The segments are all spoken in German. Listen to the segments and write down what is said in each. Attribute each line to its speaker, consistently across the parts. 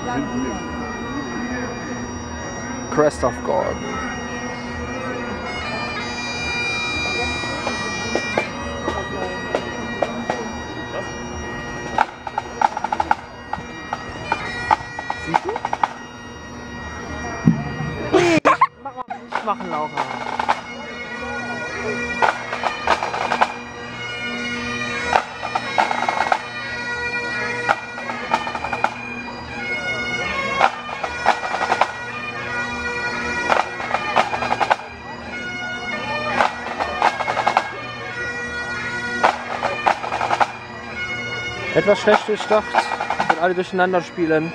Speaker 1: Crest of God. Siehst du? Mach mal nicht machen, Laura. Etwas schlecht durchdacht, wenn alle durcheinander spielen.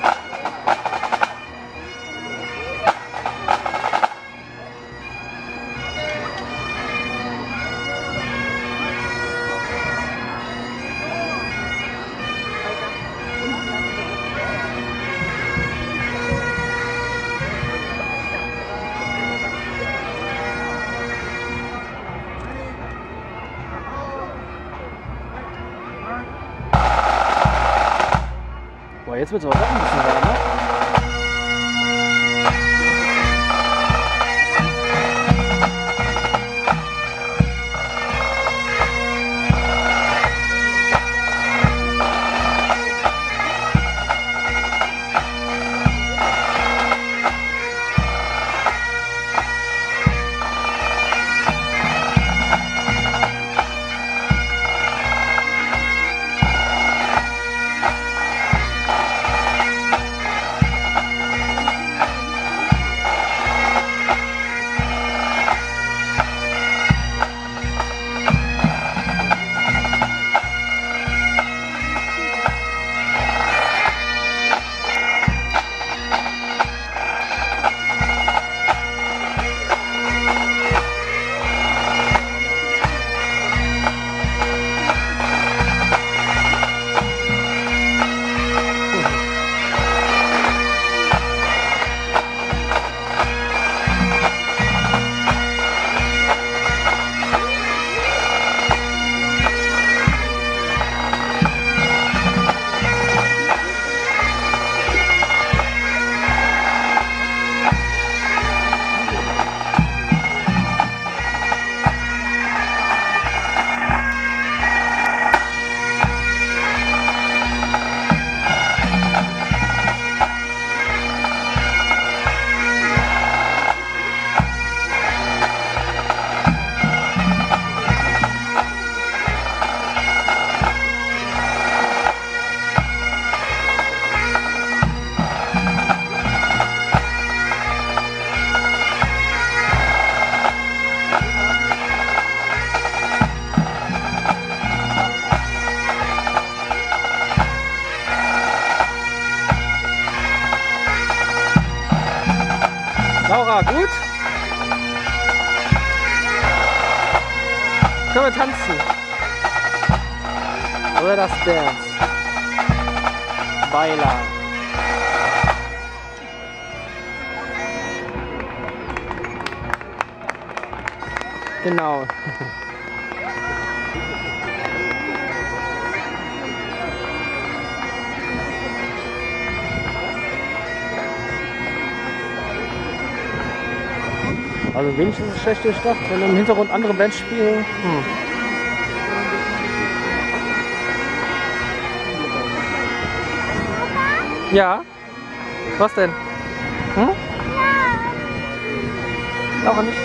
Speaker 1: Boah, jetzt wird es aber doch ein bisschen wärmer. Laura, gut? Können wir tanzen? Oder das Dance? Baila. Genau. Also wenigstens ist es schlecht durchdacht, wenn im Hintergrund andere Bands spielen. Ja? Was denn? Hm? Laura nicht?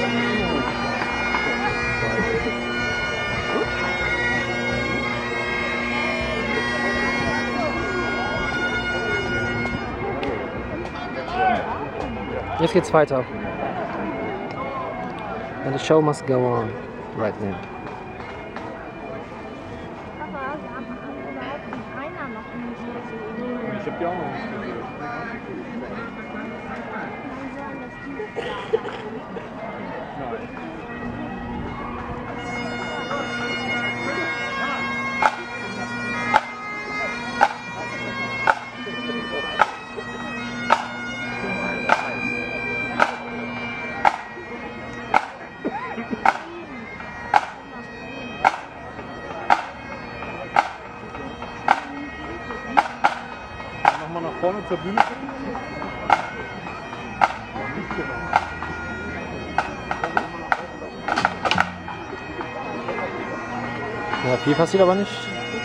Speaker 1: Jetzt geht's weiter. And the show must go on right now.
Speaker 2: Ich hab die auch noch nicht gesehen. Machen wir noch vorne zur Bühne.
Speaker 1: Ja, viel passiert aber nicht.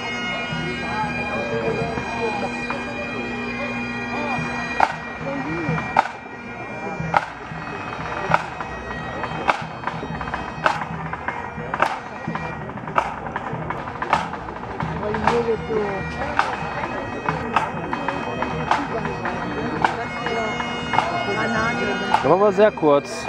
Speaker 1: Das war aber sehr kurz.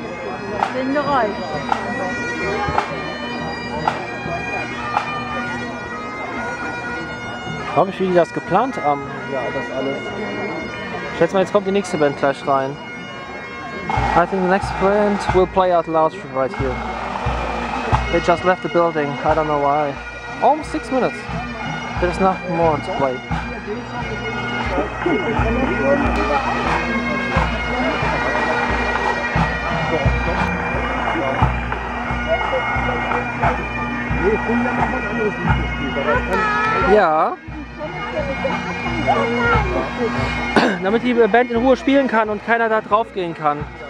Speaker 1: Glaube ich, wie die das geplant haben. Ja, das alles. Ich schätze mal, jetzt kommt die nächste Band gleich rein. I think the next band will play out loud right here. They just left the building. I don't know why. Almost 6 minutes. There's nothing more to play. Ja. Damit die Band in Ruhe spielen kann und keiner da drauf gehen kann.